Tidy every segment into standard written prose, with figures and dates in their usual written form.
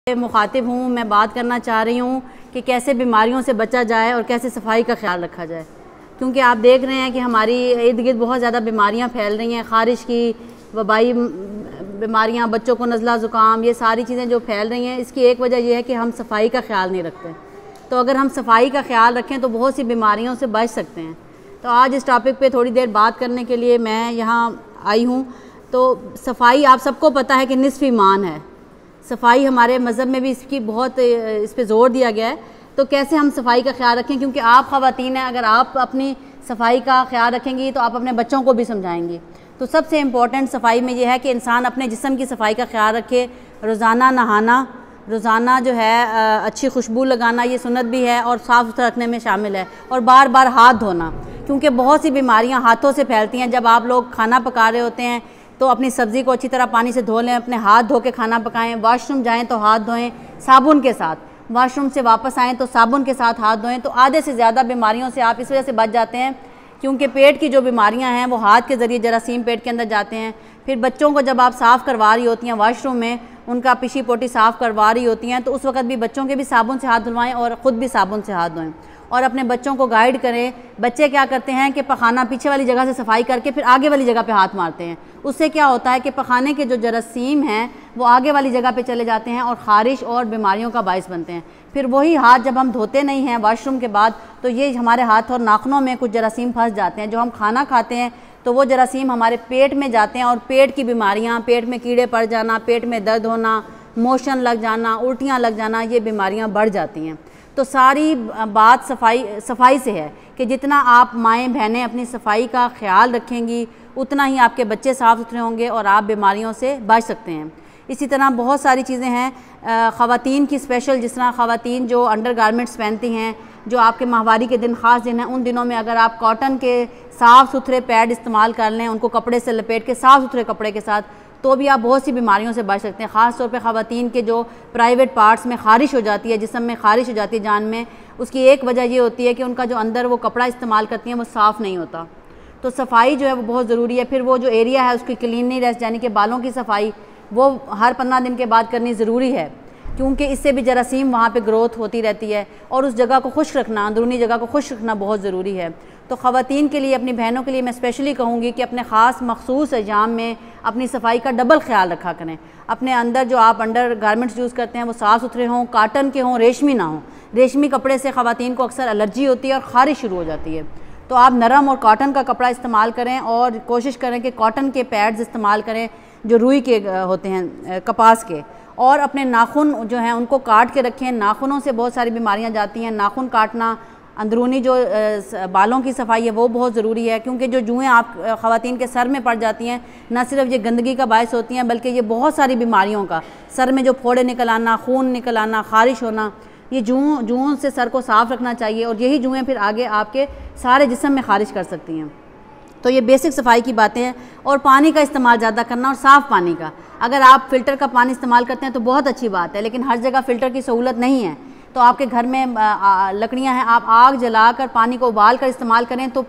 मुखातिब हूँ, मैं बात करना चाह रही हूँ कि कैसे बीमारियों से बचा जाए और कैसे सफाई का ख्याल रखा जाए। क्योंकि आप देख रहे हैं कि हमारी इर्द गिर्द बहुत ज़्यादा बीमारियाँ फैल रही हैं, ख़ारिश की वबाई बीमारियाँ, बच्चों को नज़ला ज़ुकाम, ये सारी चीज़ें जो फैल रही हैं, इसकी एक वजह यह है कि हम सफाई का ख्याल नहीं रखते। तो अगर हम सफाई का ख्याल रखें तो बहुत सी बीमारियों से बच सकते हैं। तो आज इस टॉपिक पे थोड़ी देर बात करने के लिए मैं यहाँ आई हूँ। तो सफाई आप सबको पता है कि निस्फ़ ईमान है। सफाई हमारे मज़हब में भी इसकी बहुत इस पे ज़ोर दिया गया है। तो कैसे हम सफाई का ख्याल रखें, क्योंकि आप ख़वातीन हैं, अगर आप अपनी सफाई का ख्याल रखेंगी तो आप अपने बच्चों को भी समझाएंगी। तो सबसे इम्पॉर्टेंट सफाई में यह है कि इंसान अपने जिस्म की सफाई का ख्याल रखे। रोज़ाना नहाना, रोज़ाना जो है अच्छी खुशबू लगाना, ये सुन्नत भी है और साफ़ सुथरा रखने में शामिल है। और बार बार हाथ धोना, क्योंकि बहुत सी बीमारियां हाथों से फैलती हैं। जब आप लोग खाना पका रहे होते हैं तो अपनी सब्ज़ी को अच्छी तरह पानी से धो लें, अपने हाथ धो के खाना पकाएं। वॉशरूम जाएं तो हाथ धोएं साबुन के साथ, वॉशरूम से वापस आएँ तो साबुन के साथ हाथ धोएं। तो आधे से ज़्यादा बीमारियों से आप इस वजह से बच जाते हैं, क्योंकि पेट की जो बीमारियां हैं वो हाथ के ज़रिए जरासीम पेट के अंदर जाते हैं। फिर बच्चों को जब आप साफ़ करवा रही होती हैं वॉशरूम में, उनका पिशी पोटी साफ़ करवा रही होती हैं, तो उस वक्त भी बच्चों के भी साबुन से हाथ धुलवाएं और ख़ुद भी साबुन से हाथ धोएं। और अपने बच्चों को गाइड करें। बच्चे क्या करते हैं कि पखाना पीछे वाली जगह से सफाई करके फिर आगे वाली जगह पे हाथ मारते हैं। उससे क्या होता है कि पखाने के जो जरासीम हैं वो आगे वाली जगह पे चले जाते हैं और ख़ारिश और बीमारियों का बाइस बनते हैं। फिर वही हाथ जब हम धोते नहीं हैं वॉशरूम के बाद, तो ये हमारे हाथ और नाखूनों में कुछ जरासीम फंस जाते हैं। जो हम खाना खाते हैं तो वो जरासीम हमारे पेट में जाते हैं और पेट की बीमारियाँ, पेट में कीड़े पड़ जाना, पेट में दर्द होना, मोशन लग जाना, उल्टियाँ लग जाना, ये बीमारियाँ बढ़ जाती हैं। तो सारी बात सफाई से है कि जितना आप माएँ बहनें अपनी सफाई का ख्याल रखेंगी उतना ही आपके बच्चे साफ़ सुथरे होंगे और आप बीमारियों से बच सकते हैं। इसी तरह बहुत सारी चीज़ें हैं ख़वातीन की स्पेशल, जिस तरह ख़वातीन जो अंडर गारमेंट्स पहनती हैं, जो आपके माहवारी के दिन ख़ास दिन हैं, उन दिनों में अगर आप कॉटन के साफ़ सुथरे पैड इस्तेमाल कर लें, उनको कपड़े से लपेट के साफ़ सुथरे कपड़े के साथ, तो भी आप बहुत सी बीमारियों से बच सकते हैं। ख़ास तौर पे ख़वातीन के जो प्राइवेट पार्ट्स में ख़ारिश हो जाती है, जिस्म में ख़ारिश हो जाती है, जान में, उसकी एक वजह ये होती है कि उनका जो अंदर वो कपड़ा इस्तेमाल करती हैं वो साफ़ नहीं होता। तो सफाई जो है वो बहुत ज़रूरी है। फिर वो जो एरिया है उसकी क्लीनिंग, यानी कि बालों की सफाई, वो हर 15 दिन के बाद करनी ज़रूरी है, क्योंकि इससे भी जरासीम वहाँ पे ग्रोथ होती रहती है। और उस जगह को खुश्क रखना, अंदरूनी जगह को खुश्क रखना बहुत ज़रूरी है। तो ख़वातीन के लिए, अपनी बहनों के लिए मैं स्पेशली कहूँगी कि अपने ख़ास मखसूस अय्याम में अपनी सफाई का डबल ख्याल रखा करें। अपने अंदर जो आप अंडर गारमेंट्स यूज़ करते हैं वो साफ़ सुथरे हों, काटन के हों, रेशमी ना हों। रेशमी कपड़े से ख़वातीन को अक्सर एलर्जी होती है और ख़ारिश शुरू हो जाती है। तो आप नरम और कॉटन का कपड़ा इस्तेमाल करें और कोशिश करें कि कॉटन के पैड्स इस्तेमाल करें जो रुई के होते हैं, कपास के। और अपने नाखून जो हैं उनको काट के रखें। नाखूनों से बहुत सारी बीमारियां जाती हैं। नाखून काटना, अंदरूनी जो बालों की सफाई है वो बहुत ज़रूरी है, क्योंकि जो जुएँ आप ख़वातीन के सर में पड़ जाती हैं, न सिर्फ ये गंदगी का बायस होती हैं बल्कि ये बहुत सारी बीमारियों का, सर में जो फोड़े निकल आना, खून निकल आना, ख़ारिश होना, ये जुओं से सर को साफ़ रखना चाहिए। और यही जुएँ फिर आगे आपके सारे जिस्म में ख़ारिश कर सकती हैं। तो ये बेसिक सफाई की बातें हैं। और पानी का इस्तेमाल ज़्यादा करना, और साफ़ पानी का। अगर आप फ़िल्टर का पानी इस्तेमाल करते हैं तो बहुत अच्छी बात है, लेकिन हर जगह फ़िल्टर की सहूलत नहीं है। तो आपके घर में लकड़ियाँ हैं, आप आग जलाकर पानी को उबाल कर इस्तेमाल करें तो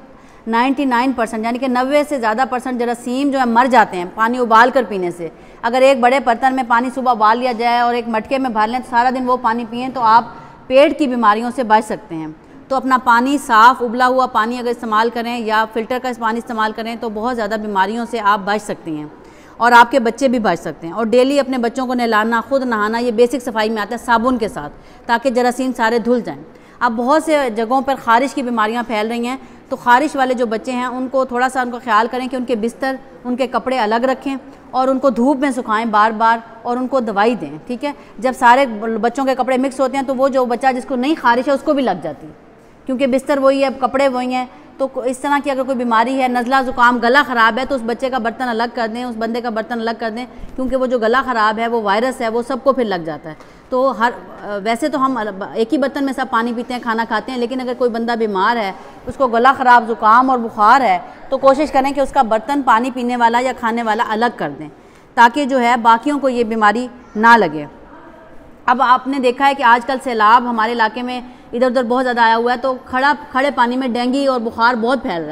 99% यानी कि 90 से ज़्यादा % जरासीम जो है मर जाते हैं पानी उबाल कर पीने से। अगर एक बड़े बर्तन में पानी सुबह उबाल लिया जाए और एक मटके में भर लें तो सारा दिन वो पानी पिएँ तो आप पेट की बीमारियों से बच सकते हैं। तो अपना पानी साफ़ उबला हुआ पानी अगर इस्तेमाल करें या फ़िल्टर का पानी इस्तेमाल करें तो बहुत ज़्यादा बीमारियों से आप बच सकती हैं और आपके बच्चे भी बच सकते हैं। और डेली अपने बच्चों को नहलाना, खुद नहाना, ये बेसिक सफाई में आता है साबुन के साथ, ताकि जरासीम सारे धुल जाएं। अब बहुत से जगहों पर ख़ारिश की बीमारियां फैल रही हैं, तो ख़ारिश वाले जो बच्चे हैं उनको थोड़ा सा उनको ख्याल करें कि उनके बिस्तर, उनके कपड़े अलग रखें और उनको धूप में सुखाएं बार बार, और उनको दवाई दें। ठीक है, जब सारे बच्चों के कपड़े मिक्स होते हैं तो वो जो बच्चा जिसको नहीं ख़ारिश है उसको भी लग जाती है, क्योंकि बिस्तर वही है, कपड़े वही हैं। तो इस तरह की अगर कोई बीमारी है, नज़ला ज़ुकाम, गला ख़राब है, तो उस बच्चे का बर्तन अलग कर दें, उस बंदे का बर्तन अलग कर दें, क्योंकि वो जो गला ख़राब है वो वायरस है, वो सबको फिर लग जाता है। तो वैसे तो हम एक ही बर्तन में सब पानी पीते हैं, खाना खाते हैं, लेकिन अगर कोई बंदा बीमार है, उसको गला ख़राब, ज़ुकाम और बुखार है, तो कोशिश करें कि उसका बर्तन पानी पीने वाला या खाने वाला अलग कर दें, ताकि जो है बाकियों को ये बीमारी ना लगे। अब आपने देखा है कि आजकल सैलाब हमारे इलाके में इधर उधर बहुत ज़्यादा आया हुआ है, तो खड़े पानी में डेंगू और बुखार बहुत फैल रहा है।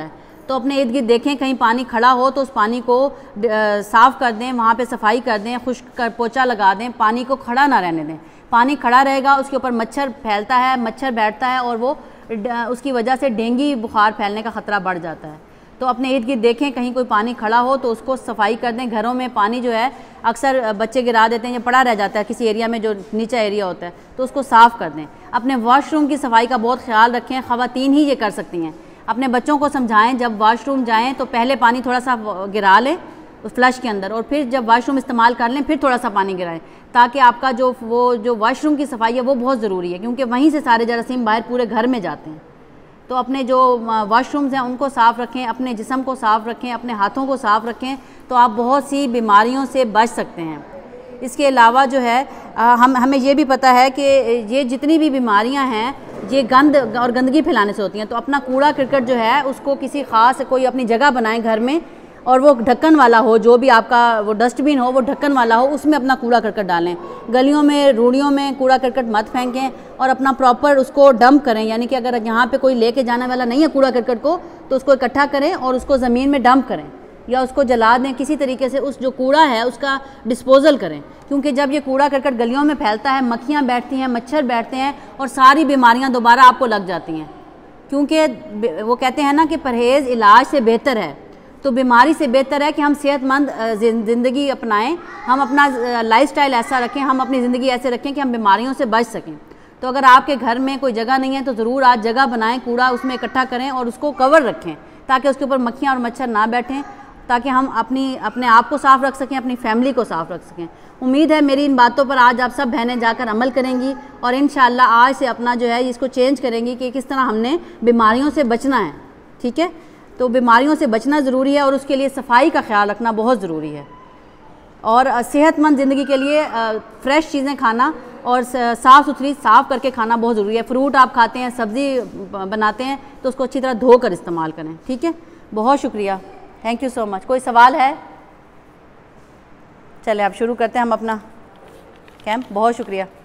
तो अपने इर्द गिर्द देखें कहीं पानी खड़ा हो तो उस पानी को साफ़ कर दें, वहाँ पे सफाई कर दें, खुश्क कर पोछा लगा दें, पानी को खड़ा ना रहने दें। पानी खड़ा रहेगा उसके ऊपर मच्छर फैलता है, मच्छर बैठता है और वो उसकी वजह से डेंगू बुखार फैलने का ख़तरा बढ़ जाता है। तो अपने इर्द गिर्द देखें कहीं कोई पानी खड़ा हो तो उसको सफाई कर दें। घरों में पानी जो है अक्सर बच्चे गिरा देते हैं या पड़ा रह जाता है किसी एरिया में जो नीचा एरिया होता है, तो उसको साफ़ कर दें। अपने वॉशरूम की सफाई का बहुत ख्याल रखें, ख़वातीन ही ये कर सकती हैं। अपने बच्चों को समझाएं जब वॉशरूम जाएं तो पहले पानी थोड़ा सा गिरा लें उस फ्लश के अंदर, और फिर जब वॉशरूम इस्तेमाल कर लें फिर थोड़ा सा पानी गिराएं, ताकि आपका जो वॉशरूम की सफाई है वो बहुत ज़रूरी है, क्योंकि वहीं से सारे जरासीम बाहर पूरे घर में जाते हैं। तो अपने जो वॉशरूम्स हैं उनको साफ़ रखें, अपने जिस्म को साफ़ रखें, अपने हाथों को साफ़ रखें, तो आप बहुत सी बीमारियों से बच सकते हैं। इसके अलावा जो है हमें ये भी पता है कि ये जितनी भी बीमारियां हैं ये गंद और गंदगी फैलाने से होती हैं। तो अपना कूड़ा करकट जो है उसको किसी ख़ास कोई अपनी जगह बनाएं घर में, और वो ढक्कन वाला हो, जो भी आपका वो डस्टबिन हो वो ढक्कन वाला हो, उसमें अपना कूड़ा करकट डालें। गलियों में रूढ़ियों में कूड़ा करकट मत फेंकें और अपना प्रॉपर उसको डंप करें, यानी कि अगर यहाँ पे कोई लेके जाने वाला नहीं है कूड़ा करकट को तो उसको इकट्ठा करें और उसको ज़मीन में डंप करें या उसको जला दें। किसी तरीके से उस जो कूड़ा है उसका डिस्पोज़ल करें, क्योंकि जब ये कूड़ा करकट गलियों में फैलता है मक्खियाँ बैठती हैं, मच्छर बैठते हैं और सारी बीमारियाँ दोबारा आपको लग जाती हैं। क्योंकि वो कहते हैं ना कि परहेज़ इलाज से बेहतर है, तो बीमारी से बेहतर है कि हम सेहतमंद ज़िंदगी अपनाएं, हम अपना लाइफस्टाइल ऐसा रखें, हम अपनी ज़िंदगी ऐसे रखें कि हम बीमारियों से बच सकें। तो अगर आपके घर में कोई जगह नहीं है तो ज़रूर आज जगह बनाएं, कूड़ा उसमें इकट्ठा करें और उसको कवर रखें ताकि उसके ऊपर मक्खियाँ और मच्छर ना बैठें, ताकि हम अपने आप को साफ़ रख सकें, अपनी फैमिली को साफ़ रख सकें। उम्मीद है मेरी इन बातों पर आज आप सब बहनें जाकर अमल करेंगी और इंशाअल्लाह आज से अपना जो है इसको चेंज करेंगी कि किस तरह हमने बीमारियों से बचना है। ठीक है, तो बीमारियों से बचना ज़रूरी है और उसके लिए सफाई का ख्याल रखना बहुत ज़रूरी है। और सेहतमंद ज़िंदगी के लिए फ़्रेश चीज़ें खाना और साफ़ सुथरी साफ़ करके खाना बहुत ज़रूरी है। फ्रूट आप खाते हैं, सब्ज़ी बनाते हैं तो उसको अच्छी तरह धोकर इस्तेमाल करें। ठीक है, बहुत शुक्रिया, थैंक यू सो मच। कोई सवाल है? चले आप शुरू करते हैं हम अपना कैंप। बहुत शुक्रिया।